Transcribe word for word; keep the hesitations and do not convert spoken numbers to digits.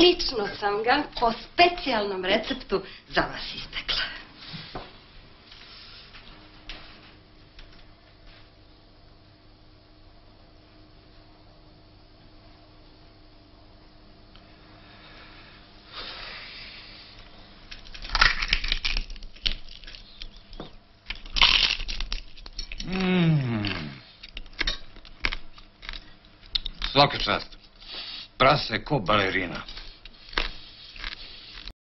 Lično sam ga po specijalnom receptu za vas ispekla. Svaka čast. Prase ko balerina.